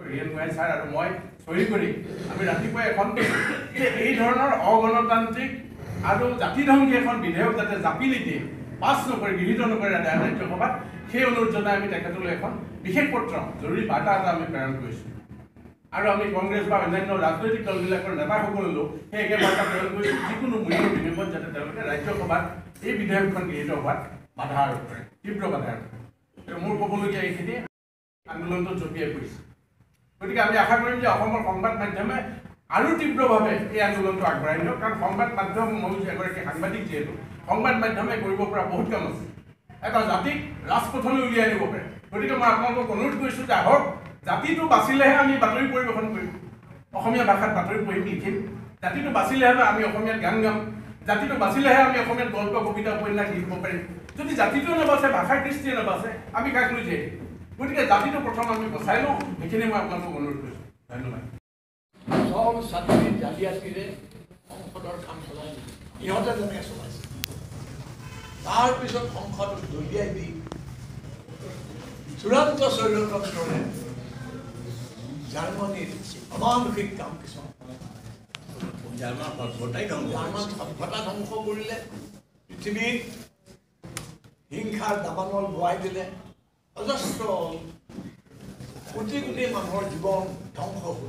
Hiren Gohain sir আৰু মই চহী কৰি আমি ৰাতিপুৱা এখন এই ধৰণৰ অগণতান্ত্ৰিক আৰু জাতিধ্বংসী এখন বিধেয়ক যাতে জাপি নিদিয়ে পাছ নকৰে গৃহীত নকৰে ৰাজ্যসভাত সেই অনুৰোধ জনাই আমি তেখেতলৈ এখন বিশেষ পত্ৰ জৰুৰী বাৰ্তা এটা আমি প্ৰেৰণ কৰিছোঁ আৰু আমি কংগ্ৰেছ বা অন্যান্য ৰাজনৈতিক দলবিলাকৰ নেতাসকললৈও সেই একে বাৰ্তা প্ৰেৰণ কৰিছোঁ যিকোনো মূল্যৰ বিনিময়ত যাতে তেওঁলোকে ৰাজ্যসভাত এই বিধেয়কখন গৃহীত হোৱাত বাধা আৰোপ কৰে তীব্ৰ বাধা আৰোপ কৰে মোৰ ক'বলগীয়া এইখিনি আন্দোলনটো জঁপিয়াই পৰিছে গতিকে আমি আশা কৰিম যে অসমৰ সংবাদ মাধ্যমে আৰু তীব্ৰভাৱে এই আন্দোলনটো আগবঢ়াই নিয়ক কাৰণ সংবাদ মাধ্যম মই এগৰাকী সাংবাদিক যিহেতু সংবাদ মাধ্যমে কৰিব পৰা বহুত কাম আছে এটা জাতিক ৰাজপথলৈ উলিয়াই নিব পাৰে গতিকে মই আপোনালোকক অনুৰোধ কৰিছোঁ যে আহক জাতিটো বাচিলেহে আমি বাতৰি পৰিৱেশন কৰিম অসমীয়া ভাষাত বাতৰি পঢ়িম লিখিম জাতিটো বাচিলেহে আমি অসমীয়াত গান গাম জাতিটো বাচিলেহে আমি অসমীয়াত গল্প কবিতা উপন্যাস লিখিব পাৰিম যদি জাতিটো নাবাচে ভাষাৰ কৃষ্টিয়ে নাবাচে আমি কাক লৈ যাই গতিকে জাতিটো প্ৰথম আমি বচাই লওঁ সেইখিনি মই আপোনালোকক অনুৰোধ কৰিছোঁ ধন্যবাদ সব ছাত্ৰী জালিয়াতিৰে সংসদৰ কাম চলাই ইহঁতে যেনেকৈ চলাইছে তাৰপিছত সংসদ দলিয়াই দি চূড়ান্ত স্বৈৰতন্ত্ৰৰে জাৰ্মানীৰ অমানসিক কাম কিছুমান জাৰ্মান সভ্যতা ধ্বংস কৰিলে পৃথিৱীত হিংসাৰ দাবানল বোৱাই দিলে অজস্ৰ কোটি কোটি মানুহৰ জীৱন ধ্বংস হ'ল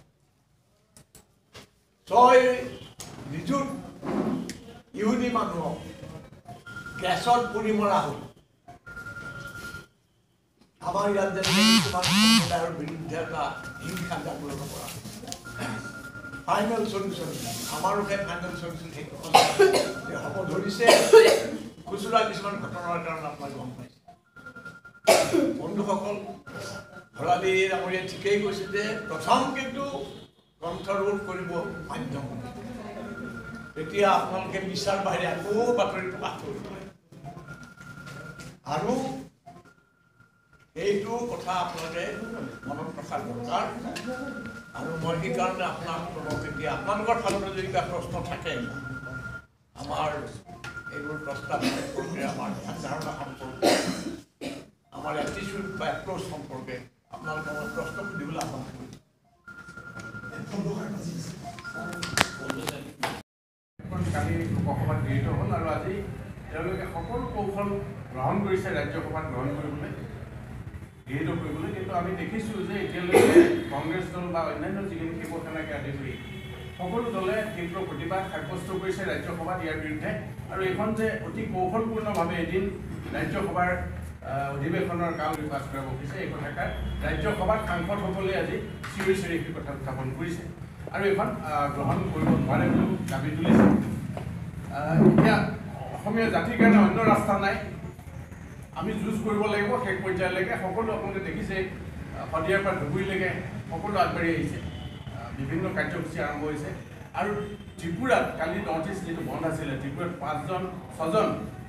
6 নিযুত ইহুদী মানুহক গেছত পুৰি মৰা হ'ল আমাৰ ইয়াত যেনেকৈ কিছুমান সম্প্ৰদায়ৰ বিৰুদ্ধে এটা হিংসা জাগ্ৰত কৰা ফাইনেল চলিউশ্যন আমাৰো সেই ফাইনেল চলিউশ্যন সেইটো হ'ব ধৰিছে খুচুৰা কিছুমান ঘটনাৰ কাৰণে আপোনালোকে গম পাইছে বন্ধুসকল ভৰালী ডাঙৰীয়াই ঠিকেই কৈছে যে প্ৰথম কিন্তু গ্ৰন্থৰোধ কৰিব মাধ্যম এতিয়া আপোনালোকে বিচাৰ বাহিৰে আকৌ বাতৰি প্ৰকাশ কৰিব আৰু এইটো কথা আপোনালোকে মনত ৰখাৰ দৰকাৰ আৰু মই সেইকাৰণে আপোনালোকক এতিয়া আপোনালোকৰ ফালৰ যদি কিবা প্ৰশ্ন থাকে আমাৰ এইবোৰ প্ৰস্তাৱ সম্পৰ্কে আমাৰ ধাৰণা সম্পৰ্কে আমাৰ এটিটিউড বা এপ্ৰ'চ সম্পৰ্কে আপোনালোকে মই প্ৰশ্ন সুধিবলৈ আহ্বান কৰিম কালি লোকসভাত গৃহীত হ'ল আৰু আজি তেওঁলোকে সকলো কৌশল গ্ৰহণ কৰিছে ৰাজ্যসভাত গ্ৰহণ কৰিবলৈ গৃহীত কৰিবলৈ কিন্তু আমি দেখিছোঁ যে এতিয়ালৈকে কংগ্ৰেছ দল বা অন্যান্য যিখিনি শিৱসেনাকে আদি কৰি সকলো দলে তীব্ৰ প্ৰতিবাদ সাব্যস্ত কৰিছে ৰাজ্যসভাত ইয়াৰ বিৰুদ্ধে আৰু এইখন যে অতি কৌশলপূৰ্ণভাৱে এদিন ৰাজ্যসভাৰ অধিৱেশনৰ কাম পাছ কৰাব খুজিছে এই কথাষাৰ ৰাজ্যসভাত সাংসদসকলে আজি চিঞৰি চিঞৰি সেই কথা উত্থাপন কৰিছে আৰু এইখন গ্ৰহণ কৰিব নোৱাৰে বুলিও দাবী তুলিছে এতিয়া অসমীয়া জাতিৰ কাৰণে অন্য ৰাস্তা নাই আমি যুঁজ কৰিব লাগিব শেষ পৰ্যায়লৈকে সকলো আপোনালোকে দেখিছে শদিয়াৰ পৰা ধুবুৰীলৈকে সকলো আগবাঢ়ি আহিছে বিভিন্ন কাৰ্যসূচী আৰম্ভ হৈছে আৰু ত্ৰিপুৰাত কালি নৰ্থ ইষ্ট যিটো বন্ধ আছিলে ত্ৰিপুৰাত 6জন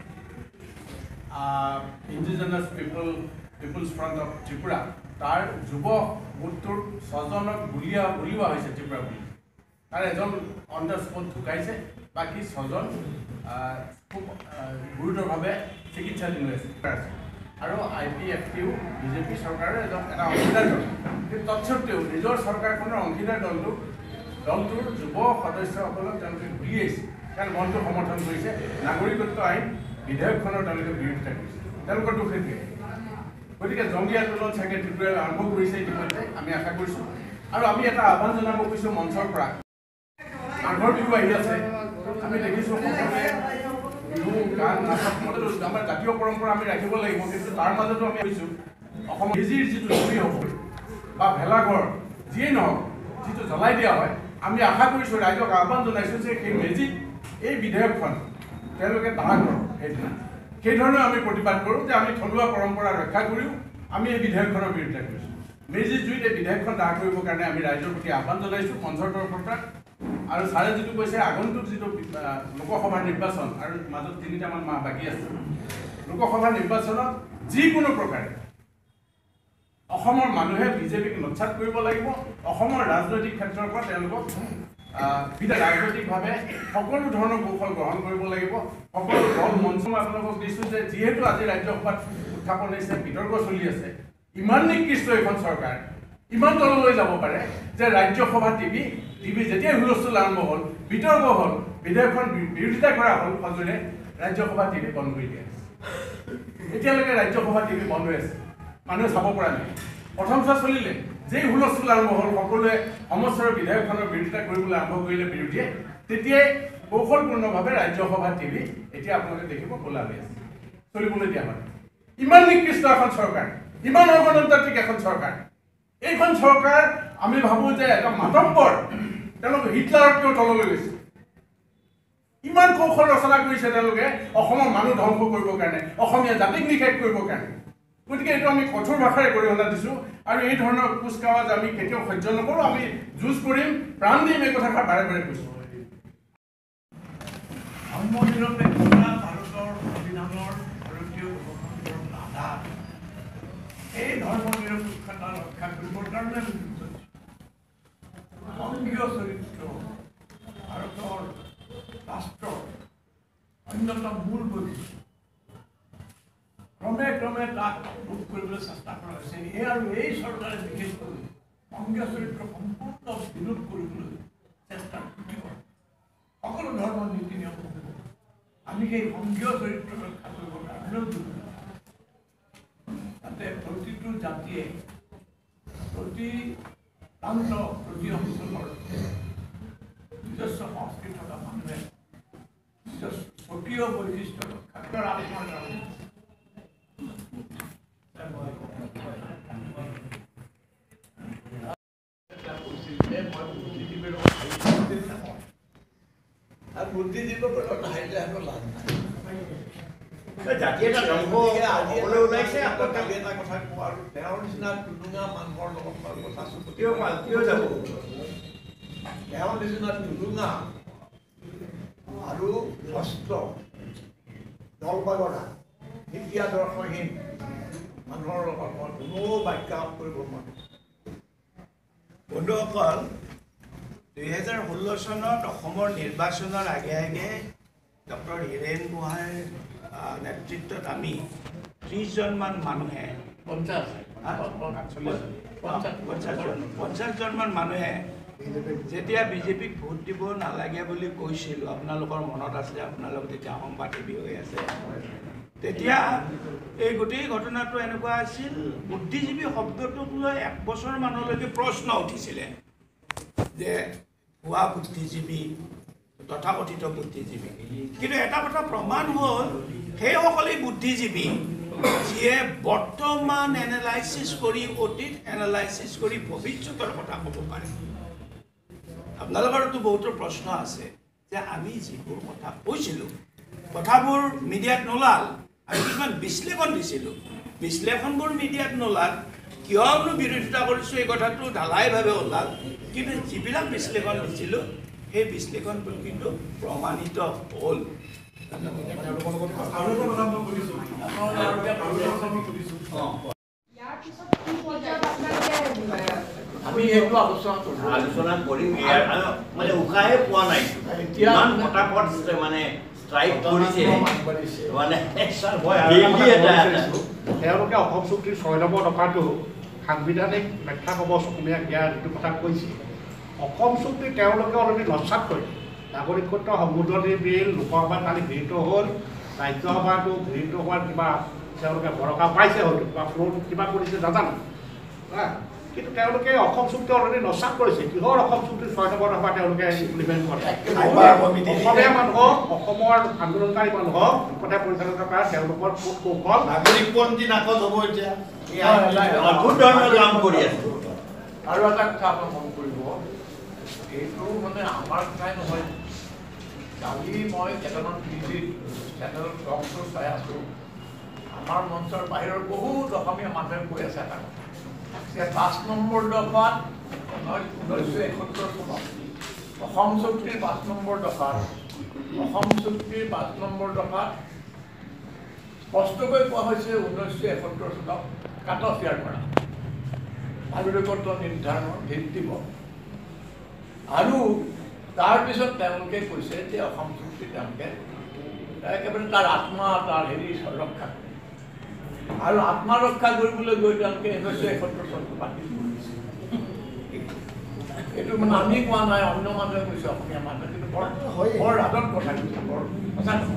indigenous peoples front of Tripura তাৰ যুৱ গোটটোৰ 6জনক গুলিওৱা হৈছে ত্ৰিপুৰা বুলি তাৰ এজন অন দ্য স্পট ঢুকাইছে বাকী 6জন খুব গুৰুতৰভাৱে চিকিৎসাধীন হৈ আছে আৰু IPFTও বিজেপি চৰকাৰৰ এটা অংশীদাৰ দল কিন্তু তৎসত্ত্বেও নিজৰ চৰকাৰখনৰ অংশীদাৰ দলটোৰ যুৱ সদস্যসকলক তেওঁলোকে গুলিয়াইছে কাৰণ মনটো সমৰ্থন কৰিছে নাগৰিকত্ব আইন বিধেয়কখনৰ তেওঁলোকে বিৰোধিতা কৰিছে তেওঁলোকৰ দুখ সেইটোৱে গতিকে জংগী আন্দোলন চাগে ত্ৰিপুৰাই আৰম্ভ কৰিছে ইতিমধ্যে আমি আশা কৰিছোঁ আৰু আমি এটা আহ্বান জনাব খুজিছোঁ মঞ্চৰ পৰা মাঘৰ বিহু আহি আছে আমি দেখিছোঁ সকলোৱে বিহু গান নাচত আমাৰ জাতীয় পৰম্পৰা আমি ৰাখিব লাগিব কিন্তু তাৰ মাজতো আমি কৈছোঁ অসমৰ মেজিৰ যিটো জুই হ'ব বা ভেলাঘৰ যিয়েই নহওক যিটো জ্বলাই দিয়া হয় আমি আশা কৰিছোঁ ৰাইজক আহ্বান জনাইছোঁ যে সেই মেজিত এই বিধেয়কখন তেওঁলোকে দাহ কৰক সেইদিনা সেইধৰণে আমি প্ৰতিবাদ কৰোঁ যে আমি থলুৱা পৰম্পৰা ৰক্ষা কৰিও আমি এই বিধেয়কখনৰ বিৰোধিতা কৰিছোঁ মেজিৰ জুইত এই বিধেয়কখন দাহ কৰিবৰ কাৰণে আমি ৰাইজৰ প্ৰতি আহ্বান জনাইছোঁ মঞ্চৰ তৰফৰ পৰা আৰু ছাৰে যিটো কৈছে আগন্তুক যিটো লোকসভা নিৰ্বাচন আৰু মাজত 3টামান মাহ বাকী আছে লোকসভা নিৰ্বাচনত যিকোনো প্ৰকাৰে অসমৰ মানুহে বিজেপিক নৎসাত কৰিব লাগিব অসমৰ ৰাজনৈতিক ক্ষেত্ৰৰ পৰা তেওঁলোকক ৰাজনৈতিকভাৱে সকলো ধৰণৰ কৌশল গ্ৰহণ কৰিব লাগিব সকলো দল মঞ্চ মই আপোনালোকক দিছোঁ যে যিহেতু আজি ৰাজ্যসভাত উত্থাপন হৈছে বিতৰ্ক চলি আছে ইমান নিকৃষ্ট এইখন চৰকাৰ ইমান তললৈ যাব পাৰে যে ৰাজ্যসভা টিভি যেতিয়াই হুলস্থুল আৰম্ভ হ'ল, বিতৰ্ক হ'ল, বিধেয়কখন বিৰোধিতা কৰা হ'ল, সজোৰে ৰাজ্যসভা টিভি বন্ধ কৰি দিয়া হৈছে। এতিয়ালৈকে ৰাজ্যসভা টিভি বন্ধ হৈ আছে, মানুহে চাব পৰা নাই। প্ৰথম চোৱা চলিলে, যেই হুলস্থুল আৰম্ভ হ'ল, সকলোৱে সমস্যাৰ বিধেয়কখনৰ বিৰোধিতা কৰিবলৈ আৰম্ভ কৰিলে বিৰোধীয়ে, তেতিয়াই কৌশলপূৰ্ণভাৱে ৰাজ্যসভা টিভি এতিয়া আপোনালোকে দেখিব খোলা হৈ আছে, চলিবলৈ দিয়া হয়। ইমান নিকৃষ্ট এখন চৰকাৰ, ইমান অগণতান্ত্ৰিক এখন চৰকাৰ, এইখন চৰকাৰ আমি ভাবোঁ যে এটা মাতব্বৰ, তেওঁলোকে হিটলাৰতকৈও তললৈ গৈছে। ইমান কৌশল ৰচনা কৰিছে তেওঁলোকে অসমৰ মানুহ ধ্বংস কৰিবৰ কাৰণে, অসমীয়া জাতিক নিষেধ কৰিবৰ কাৰণে। গতিকে এইটো আমি কঠোৰ ভাষাৰে গৰিহণা দিছোঁ আৰু এই ধৰণৰ কুচকাৱাজ আমি কেতিয়াও সহ্য নকৰোঁ। আমি যুঁজ কৰিম, প্ৰাণ দিম, এই কথাষাৰ বাৰে বাৰে কৈছোঁ। ধৰ্মনিৰপেক্ষতা ভাৰতৰ সংবিধানৰ ভাৰতীয় গণতন্ত্ৰৰ আধাৰ। এই ধৰ্মনিৰপেক্ষতা ৰক্ষা কৰিবৰ কাৰণে সংঘীয় চৰিত্ৰ ভাৰতৰ ৰাষ্ট্ৰৰ অন্যতম মূল বৈশিষ্ট্য। ক্ৰমে ক্ৰমে তাক ৰোধ কৰিবলৈ চেষ্টা কৰা হৈছে। এই চৰকাৰে বিশেষকৈ সংঘীয় চৰিত্ৰ সম্পূৰ্ণ বিৰোধ কৰিবলৈ চেষ্টা কৰিব। সকলো ধৰ্মৰ নীতি নিয়ম আমি সেই সংঘীয় চৰিত্ৰ ৰক্ষা কৰিবৰ কাৰণেও যাতে প্ৰতিটো জাতিয়ে প্ৰতি প্ৰান্ত, প্ৰতি অঞ্চলৰ নিজস্ব সংস্কৃতি থকা মানুহে নিজৰ স্বকীয় বৈশিষ্ট্য ৰক্ষা কৰাৰ আলোচনা কৰা। বুদ্ধিজীৱীৰ পৰা হাৰিলে আকৌ লাভ নাই। জাতি এটা ওলাইছে আকৌ কালি এটা কথা কোৱা আৰু তেওঁৰ নিচিনা টুলুঙা মানুহৰ লগত কথা কিয় যাব? তেওঁৰ নিচিনা টুলুঙা আৰু ভ্ৰষ্ট দলবাগৰা নীতি আদৰ্শহীন মানুহৰ লগত মই কোনো বাক্যাপ কৰিব নোৱাৰোঁ। বন্ধুসকল, 2016 চনত অসমৰ নিৰ্বাচনৰ আগে আগে ডক্টৰ হিৰেন গোহাঁইৰ নেতৃত্বত আমি 30জনমান মানুহে 50জনমান মানুহে যেতিয়া বিজেপিক ভোট দিব নালাগে বুলি কৈছিলোঁ, আপোনালোকৰ মনত আছে, আপোনালোক তেতিয়া সংবাদ টিভি হৈ আছে, তেতিয়া এই গোটেই ঘটনাটো এনেকুৱা আছিল, বুদ্ধিজীৱী শব্দটোক লৈ 1 বছৰ মানলৈকে প্ৰশ্ন উঠিছিলে যে ভুৱা বুদ্ধিজীৱী, তথাকথিত বুদ্ধিজীৱী। কিন্তু এটা কথা প্ৰমাণ হ'ল, সেইসকলেই বুদ্ধিজীৱী যিয়ে বৰ্তমান এনালাইচিছ কৰি, অতীত এনালাইচিছ কৰি ভৱিষ্যতৰ কথা ক'ব পাৰে। আপোনালোকৰতো বহুতো প্ৰশ্ন আছে যে আমি যিবোৰ কথা কৈছিলোঁ, কথাবোৰ মিডিয়াত নোলাল আৰু কিছুমান বিশ্লেষণ দিছিলোঁ, বিশ্লেষণবোৰ মিডিয়াত নোলাল। কিয়নো বিৰোধিতা কৰিছোঁ এই কথাটো ঢালাইভাৱে ওলাল, কিন্তু যিবিলাক বিশ্লেষণ দিছিলোঁ সেই বিশ্লেষণবোৰ কিন্তু প্ৰমাণিত হ'ল। আমি এইটো আলোচনা কৰিম, মানে উশাহে পোৱা নাই, ইমান পটাপট মানে ষ্ট্ৰাইক কৰিছে মানে তেওঁলোকে অসম চুক্তিৰ 6 নম্বৰ দফাটো সাংবিধানিক ব্যাখ্যা কবচ অসমীয়া জ্ঞান যিটো কথা কৈছে, অসম চুক্তি তেওঁলোকে অলৰেডি নস্যাৎ কৰে। নাগৰিকত্ব সংশোধনী বিল লোকসভাত কালি গৃহীত হ'ল, ৰাজ্যসভাটো গৃহীত হোৱাৰ কিবা তেওঁলোকে ভৰসা পাইছে, হয়তো কিবা ফ্ল'ৰ কিবা কৰিছে নাজানো, কিন্তু তেওঁলোকে অসম চুক্তি অলৰেডি নস্যাৎ কৰিছে। কিহৰ অসম চুক্তিৰ 6 নম্বৰ দফা তেওঁলোকে ইমপ্লিমেণ্ট কৰে? অসমীয়া মানুহক, অসমৰ আন্দোলনকাৰী মানুহক বিপথে পৰিচালনা কৰা তেওঁলোকৰ কৌশল নাগৰিকপন্থী নাকচ হ'ব এতিয়া, অদ্ভুত ধৰণৰ কাম কৰি আছে। আৰু এটা কথা আপুনি মন কৰিব, এইটো মানে আমাৰ কথাই নহয়। কালি মই কেইটামান টিভিত চেনেল টক শ্ব' চাই আছোঁ, আমাৰ মঞ্চৰ বাহিৰৰ বহুত অসমীয়া মানুহে কৈ আছে এটা কথা যে 5 নম্বৰ দফাত 1971 চনত অসম চুক্তিৰ 5 নম্বৰ দফাত স্পষ্টকৈ কোৱা হৈছে 1971 চনক কাটঅফ ইয়াৰ কৰা নাগৰিকত্ব নিৰ্ধাৰণৰ ভিত্তিব। আৰু তাৰপিছত তেওঁলোকে কৈছে যে অসম চুক্তি তেওঁলোকে একেবাৰে তাৰ আত্মা, তাৰ ৰক্ষা কৰে। আৰু আত্মা ৰক্ষা কৰিবলৈ গৈ তেওঁলোকে 1971 চনটো বাতিল কৰিছে। এইটো মানে আমি কোৱা নাই, অন্য মানুহে কৈছে, অসমীয়া মানুহে, কিন্তু বৰ ৰাজত কথা কৈছে, বৰ সঁচা কথা।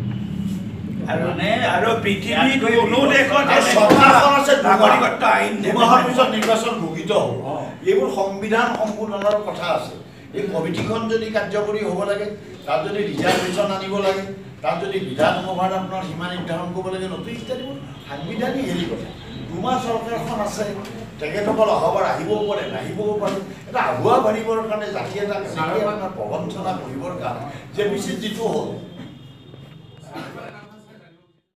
আৰু পৃথিৱীত কোনো দেশত নাগৰিকত্ব আইন 2 মাহৰ পিছত নিৰ্বাচন ঘোষিত হ'ব। এইবোৰ সংবিধান সংশোধনৰ কথা আছে। এই কমিটিখন যদি কাৰ্যকৰী হ'ব লাগে, তাত যদি ৰিজাৰ্ভেশ্যন আনিব লাগে, তাত যদি বিধানসভাত আপোনাৰ সীমা নিৰ্ধাৰণ কৰিব লাগে, নতুন ইত্যাদিবোৰ সাংবিধানিক হেৰি কথা। 2 মাহ চৰকাৰখন আছে, তেখেতসকল অহাবাৰ আহিবও পাৰে, নাহিবও পাৰে। এটা আগুৱা বাঢ়িবৰ কাৰণে জাতি এটা আপোনাৰ প্ৰবঞ্চনা কৰিবৰ কাৰণে যে পিছত যিটো হ'ল